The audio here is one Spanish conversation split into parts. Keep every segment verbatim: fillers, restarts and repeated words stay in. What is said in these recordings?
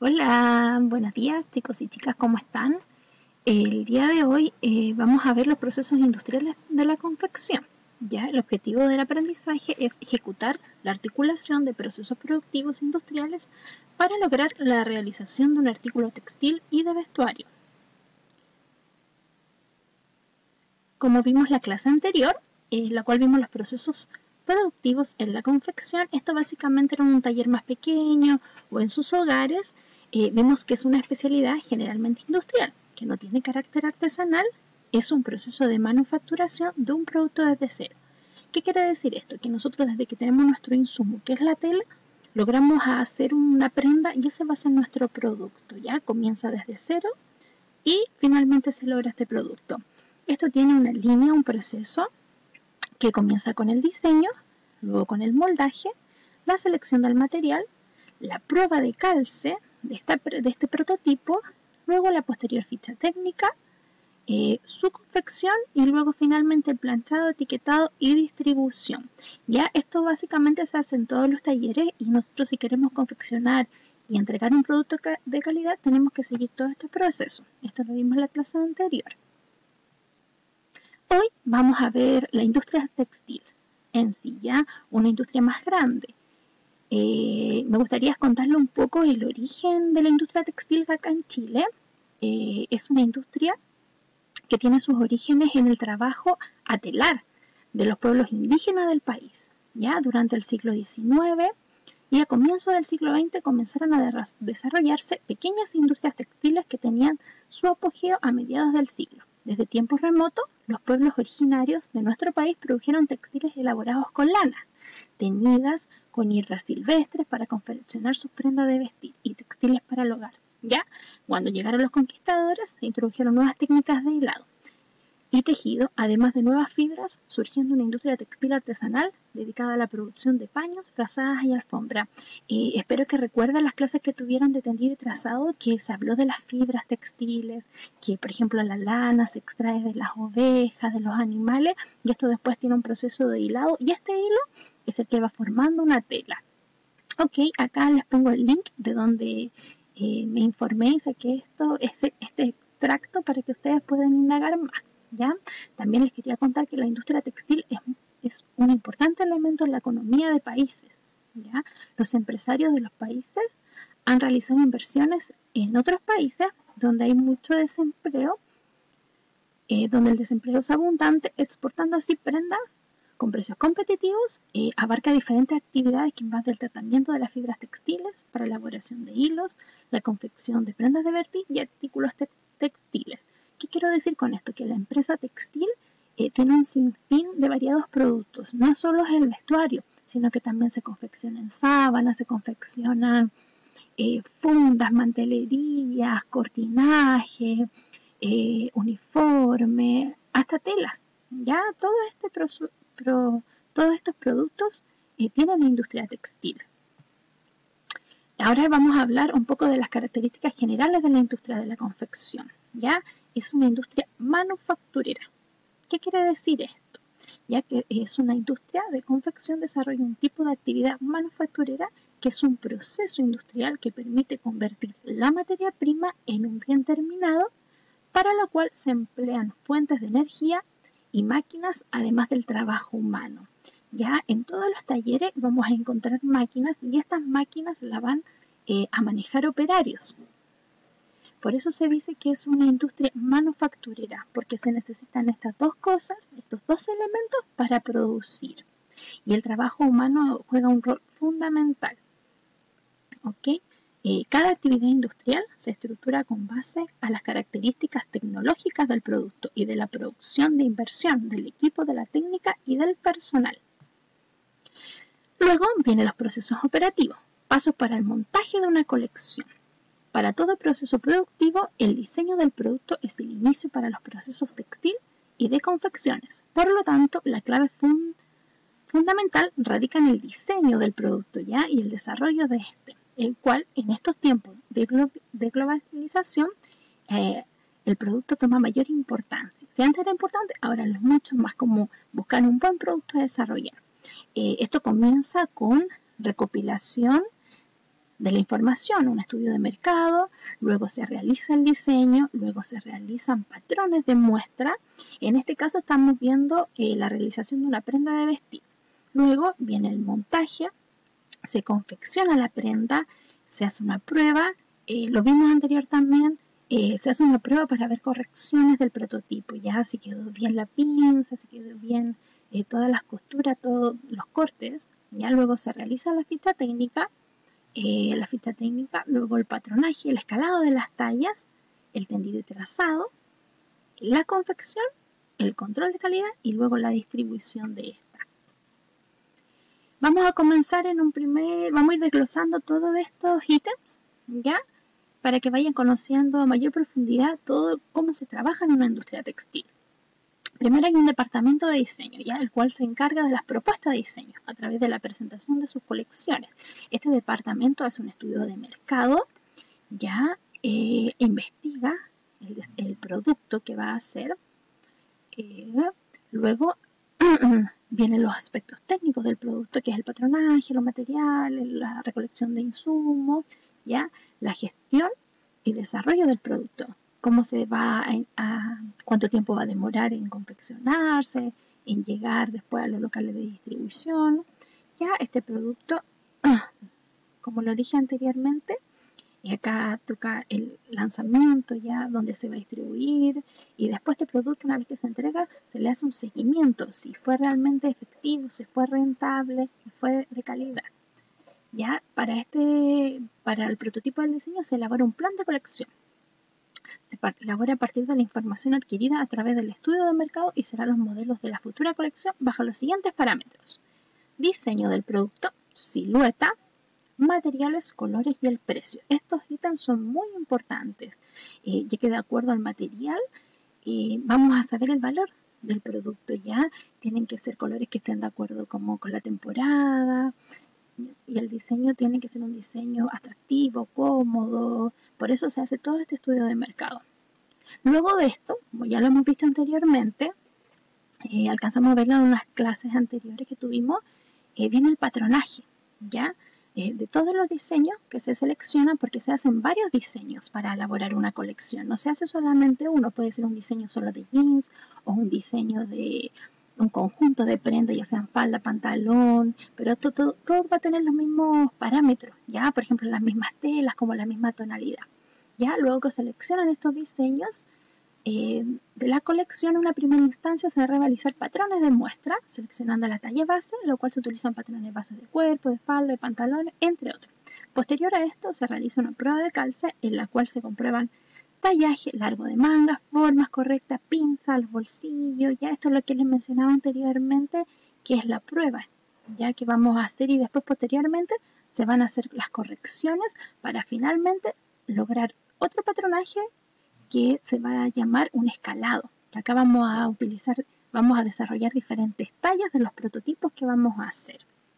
Hola, buenos días chicos y chicas, ¿cómo están? El día de hoy eh, vamos a ver los procesos industriales de la confección. Ya, el objetivo del aprendizaje es ejecutar la articulación de procesos productivos industriales para lograr la realización de un artículo textil y de vestuario. Como vimos la clase anterior, en la cual vimos los procesos productivos en la confección, esto básicamente era un taller más pequeño o en sus hogares. Eh, vemos que es una especialidad generalmente industrial, que no tiene carácter artesanal, es un proceso de manufacturación de un producto desde cero. ¿Qué quiere decir esto? Que nosotros desde que tenemos nuestro insumo, que es la tela, logramos hacer una prenda y ese va a ser nuestro producto, ¿ya? Comienza desde cero y finalmente se logra este producto. Esto tiene una línea, un proceso que comienza con el diseño, luego con el moldaje, la selección del material, la prueba de calce de, esta, de este prototipo, luego la posterior ficha técnica, eh, su confección y luego finalmente el planchado, etiquetado y distribución. Ya esto básicamente se hace en todos los talleres y nosotros si queremos confeccionar y entregar un producto de calidad tenemos que seguir todo este proceso. Esto lo vimos en la clase anterior. Hoy vamos a ver la industria textil en sí, ya una industria más grande. Eh, me gustaría contarle un poco el origen de la industria textil acá en Chile. Eh, es una industria que tiene sus orígenes en el trabajo a telar de los pueblos indígenas del país. Ya durante el siglo diecinueve y a comienzos del siglo veinte comenzaron a desarrollarse pequeñas industrias textiles que tenían su apogeo a mediados del siglo. Desde tiempos remotos, los pueblos originarios de nuestro país produjeron textiles elaborados con lanas, teñidas con hierbas silvestres para confeccionar sus prendas de vestir y textiles para el hogar. Ya, cuando llegaron los conquistadores, se introdujeron nuevas técnicas de hilado y tejido, además de nuevas fibras, surgiendo una industria textil artesanal dedicada a la producción de paños, frazadas y alfombra. Y espero que recuerden las clases que tuvieron de tendido y trazado, que se habló de las fibras textiles, que por ejemplo la lana se extrae de las ovejas, de los animales, y esto después tiene un proceso de hilado, y este hilo es el que va formando una tela. Ok, acá les pongo el link de donde eh, me informé y saqué esto, este, este extracto para que ustedes puedan indagar más. ¿Ya? También les quería contar que la industria textil es, es un importante elemento en la economía de países. ¿Ya? Los empresarios de los países han realizado inversiones en otros países donde hay mucho desempleo, eh, donde el desempleo es abundante, exportando así prendas con precios competitivos, eh, abarca diferentes actividades que van del tratamiento de las fibras textiles para elaboración de hilos, la confección de prendas de vestir y artículos te textiles. ¿Qué quiero decir con esto? Que la empresa textil eh, tiene un sinfín de variados productos. No solo es el vestuario, sino que también se confeccionan sábanas, se confeccionan eh, fundas, mantelerías, cortinaje, eh, uniforme, hasta telas. Ya todo este pro, pro, todos estos productos eh, tienen la industria textil. Ahora vamos a hablar un poco de las características generales de la industria de la confección. ¿Ya? Es una industria manufacturera. ¿Qué quiere decir esto? Ya que es una industria de confección, desarrolla un tipo de actividad manufacturera que es un proceso industrial que permite convertir la materia prima en un bien terminado, para lo cual se emplean fuentes de energía y máquinas, además del trabajo humano. Ya en todos los talleres vamos a encontrar máquinas y estas máquinas las van eh, a manejar operarios. Por eso se dice que es una industria manufacturera, porque se necesitan estas dos cosas, estos dos elementos para producir. Y el trabajo humano juega un rol fundamental. ¿Okay? Eh, cada actividad industrial se estructura con base a las características tecnológicas del producto y de la producción de inversión del equipo, de la técnica y del personal. Luego vienen los procesos operativos, pasos para el montaje de una colección. Para todo proceso productivo, el diseño del producto es el inicio para los procesos textil y de confecciones. Por lo tanto, la clave fund fundamental radica en el diseño del producto, ¿ya? Y el desarrollo de este, el cual en estos tiempos de, glo de globalización, eh, el producto toma mayor importancia. Si antes era importante, ahora lo es mucho más, como buscar un buen producto a desarrollar. Eh, esto comienza con recopilación de la información, un estudio de mercado, luego se realiza el diseño, luego se realizan patrones de muestra. En este caso estamos viendo eh, la realización de una prenda de vestir. Luego viene el montaje, se confecciona la prenda, se hace una prueba, eh, lo vimos anterior también, eh, se hace una prueba para ver correcciones del prototipo, ya si quedó bien la pinza, si quedó bien eh, todas las costuras, todos los cortes, ya luego se realiza la ficha técnica, eh, la ficha técnica, luego el patronaje, el escalado de las tallas, el tendido y trazado, la confección, el control de calidad y luego la distribución de esta. Vamos a comenzar en un primer, vamos a ir desglosando todos estos ítems, ¿ya? Para que vayan conociendo a mayor profundidad todo cómo se trabaja en una industria textil. Primero hay un departamento de diseño, ¿ya? El cual se encarga de las propuestas de diseño a través de la presentación de sus colecciones. Este departamento hace un estudio de mercado, ya eh, investiga el, el producto que va a hacer, eh, luego vienen los aspectos técnicos del producto, que es el patronaje, los materiales, la recolección de insumos, ya la gestión y desarrollo del producto. Cómo se va a, a cuánto tiempo va a demorar en confeccionarse, en llegar después a los locales de distribución. Ya este producto, como lo dije anteriormente, y acá toca el lanzamiento ya donde se va a distribuir y después este producto, una vez que se entrega, se le hace un seguimiento si fue realmente efectivo, si fue rentable, si fue de calidad. Ya para este, para el prototipo del diseño se elabora un plan de colección. Se elabora a partir de la información adquirida a través del estudio de mercado y serán los modelos de la futura colección bajo los siguientes parámetros: diseño del producto, silueta, materiales, colores y el precio. Estos ítems son muy importantes, eh, ya que de acuerdo al material eh, vamos a saber el valor del producto. Ya tienen que ser colores que estén de acuerdo como con la temporada, y el diseño tiene que ser un diseño atractivo, cómodo. Por eso se hace todo este estudio de mercado. Luego de esto, como ya lo hemos visto anteriormente, eh, alcanzamos a verlo en unas clases anteriores que tuvimos, eh, viene el patronaje, ¿ya? Eh, de todos los diseños que se seleccionan, porque se hacen varios diseños para elaborar una colección. No se hace solamente uno, puede ser un diseño solo de jeans o un diseño de un conjunto de prendas, ya sean falda, pantalón, pero todo, todo, todo va a tener los mismos parámetros, ya, por ejemplo, las mismas telas, como la misma tonalidad. Ya, luego que seleccionan estos diseños eh, de la colección, en una primera instancia se debe realizar patrones de muestra, seleccionando la talla base, en lo cual se utilizan patrones base de cuerpo, de falda, de pantalón, entre otros. Posterior a esto se realiza una prueba de calce, en la cual se comprueban tallaje, largo de mangas, formas correctas, pinza, los bolsillos. Ya esto es lo que les mencionaba anteriormente, que es la prueba, ya que vamos a hacer, y después posteriormente se van a hacer las correcciones para finalmente lograr otro patronaje que se va a llamar un escalado. Acá vamos a utilizar, vamos a desarrollar diferentes tallas de los prototipos que vamos a hacer.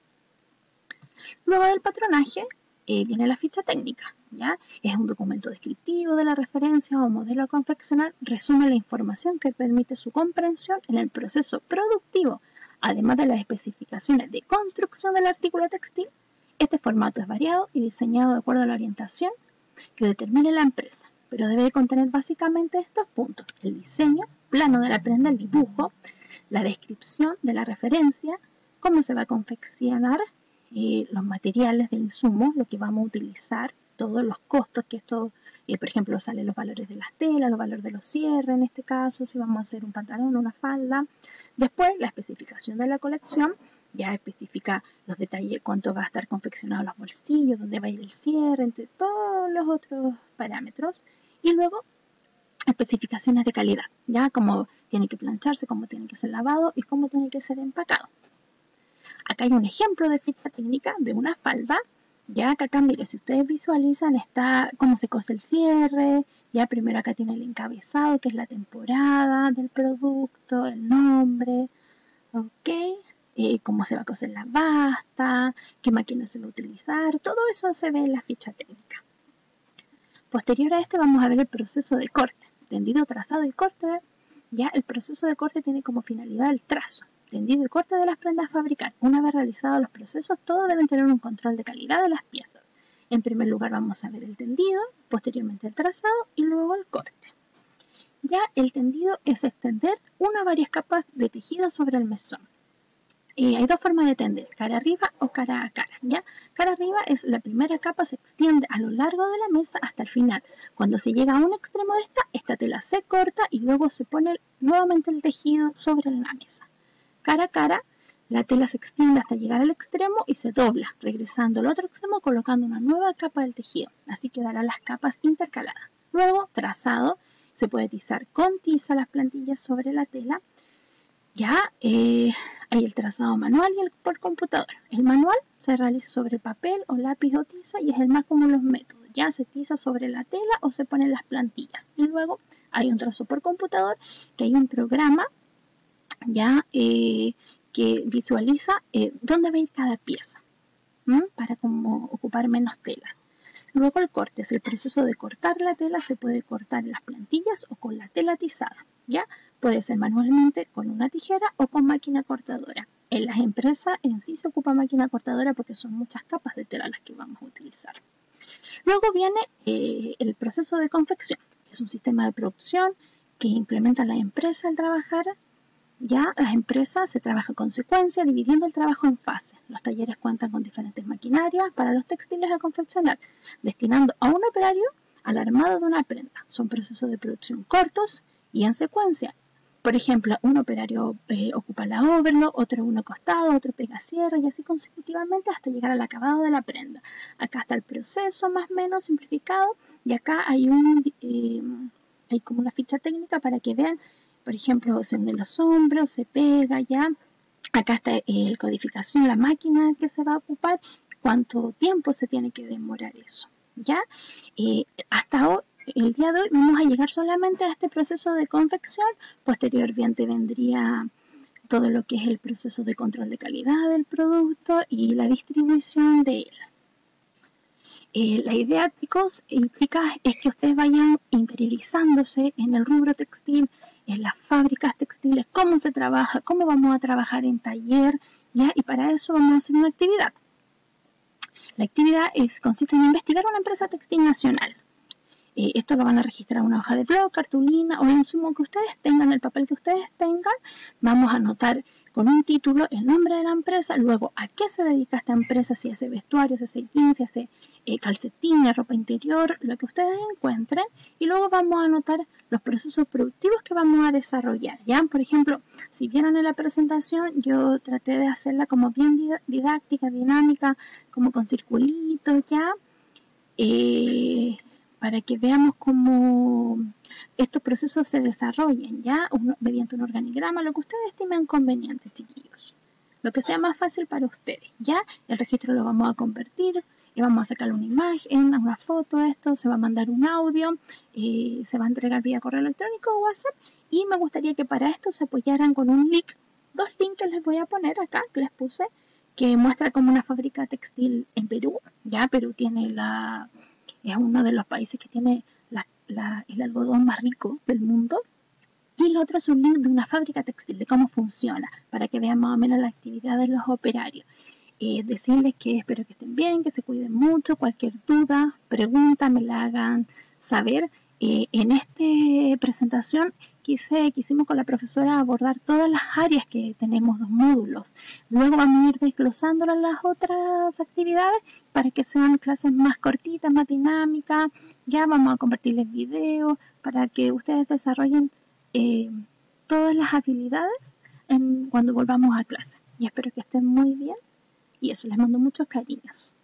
Luego del patronaje eh, viene la ficha técnica, ¿ya? Es un documento descriptivo de la referencia o modelo a confeccionar, resume la información que permite su comprensión en el proceso productivo, además de las especificaciones de construcción del artículo textil. Este formato es variado y diseñado de acuerdo a la orientación que determine la empresa, pero debe contener básicamente estos puntos: el diseño, plano de la prenda, el dibujo, la descripción de la referencia, cómo se va a confeccionar, eh, los materiales de insumo, lo que vamos a utilizar, todos los costos que esto, eh, por ejemplo, salen los valores de las telas, los valores de los cierres, en este caso, si vamos a hacer un pantalón o una falda. Después, la especificación de la colección, ya especifica los detalles, cuánto va a estar confeccionado los bolsillos, dónde va a ir el cierre, entre todos los otros parámetros. Y luego, especificaciones de calidad, ya cómo tiene que plancharse, cómo tiene que ser lavado y cómo tiene que ser empacado. Acá hay un ejemplo de ficha técnica de una falda. Ya que acá, mire, si ustedes visualizan, está cómo se cose el cierre. Ya primero acá tiene el encabezado, que es la temporada del producto, el nombre, ok, eh, cómo se va a coser la basta, qué máquina se va a utilizar, todo eso se ve en la ficha técnica. Posterior a este vamos a ver el proceso de corte, tendido, trazado y corte. Ya el proceso de corte tiene como finalidad el trazo, tendido y corte de las prendas a fabricar. Una vez realizados los procesos, todos deben tener un control de calidad de las piezas. En primer lugar vamos a ver el tendido, posteriormente el trazado y luego el corte. Ya el tendido es extender una o varias capas de tejido sobre el mesón. Eh, hay dos formas de tender, cara arriba o cara a cara, ¿ya? Cara arriba es la primera capa, se extiende a lo largo de la mesa hasta el final. Cuando se llega a un extremo de esta, esta tela se corta y luego se pone nuevamente el tejido sobre la mesa. Cara a cara, la tela se extiende hasta llegar al extremo y se dobla, regresando al otro extremo colocando una nueva capa del tejido. Así quedarán las capas intercaladas. Luego, trazado, se puede tizar con tiza las plantillas sobre la tela. Ya eh, hay el trazado manual y el por computadora. El manual se realiza sobre papel o lápiz o tiza y es el más común de los métodos. Ya se tiza sobre la tela o se ponen las plantillas. Y luego hay un trazo por computador, que hay un programa ya eh, que visualiza eh, dónde va a ir cada pieza, ¿m? Para como ocupar menos tela. Luego el corte es el proceso de cortar la tela, se puede cortar en las plantillas o con la tela tizada, ¿ya? Puede ser manualmente con una tijera o con máquina cortadora. En las empresas en sí se ocupa máquina cortadora porque son muchas capas de tela las que vamos a utilizar. Luego viene eh, el proceso de confección, que es un sistema de producción que implementa la empresa al trabajar. Ya las empresas se trabaja con secuencia, dividiendo el trabajo en fases. Los talleres cuentan con diferentes maquinarias para los textiles a confeccionar, destinando a un operario al armado de una prenda. Son procesos de producción cortos y en secuencia. Por ejemplo, un operario eh, ocupa la overlock, otro uno costado, otro pega cierre y así consecutivamente hasta llegar al acabado de la prenda. Acá está el proceso más o menos simplificado y acá hay, un, eh, hay como una ficha técnica para que vean. Por ejemplo, se unen los hombros, se pega ya. Acá está el codificación, la máquina que se va a ocupar, cuánto tiempo se tiene que demorar eso. Ya, eh, hasta hoy, el día de hoy vamos a llegar solamente a este proceso de confección. Posteriormente vendría todo lo que es el proceso de control de calidad del producto y la distribución de él. Eh, la idea, chicos, implica es que ustedes vayan interiorizándose en el rubro textil, en las fábricas textiles, cómo se trabaja, cómo vamos a trabajar en taller, ¿ya? Y para eso vamos a hacer una actividad. La actividad es, consiste en investigar una empresa textil nacional. Eh, esto lo van a registrar en una hoja de blog, cartulina o el insumo que ustedes tengan, el papel que ustedes tengan. Vamos a anotar con un título el nombre de la empresa, luego a qué se dedica esta empresa, si hace vestuario, si hace jeans, si hace eh, calcetines, ropa interior, lo que ustedes encuentren, y luego vamos a anotar los procesos productivos que vamos a desarrollar. Ya, por ejemplo, si vieron en la presentación, yo traté de hacerla como bien didáctica, dinámica, como con circulitos, ya, eh, para que veamos cómo estos procesos se desarrollen, ya, uno, mediante un organigrama, lo que ustedes estimen conveniente, chiquillos. Lo que sea más fácil para ustedes, ya. El registro lo vamos a convertir y vamos a sacarle una imagen, una foto, esto, se va a mandar un audio, eh, se va a entregar vía correo electrónico o WhatsApp, y me gustaría que para esto se apoyaran con un link, dos links que les voy a poner acá, que les puse, que muestra como una fábrica textil en Perú, ya. Perú tiene la, es uno de los países que tiene la, la, el algodón más rico del mundo. Y el otro es un link de una fábrica textil, de cómo funciona, para que vean más o menos la actividad de los operarios. Eh, decirles que espero que estén bien, que se cuiden mucho. Cualquier duda, pregunta, me la hagan saber. Eh, en esta presentación quise, quisimos con la profesora abordar todas las áreas que tenemos, dos módulos. Luego vamos a ir desglosando las otras actividades para que sean clases más cortitas, más dinámicas. Ya vamos a compartirles videos para que ustedes desarrollen eh, todas las habilidades en, cuando volvamos a clase. Y espero que estén muy bien. Y eso, les mando muchos cariños.